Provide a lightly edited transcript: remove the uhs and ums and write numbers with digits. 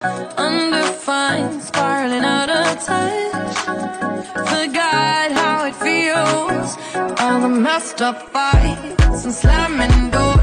undefined, spiraling out of touch. Forgot how it feels, all the messed up fights and slamming doors.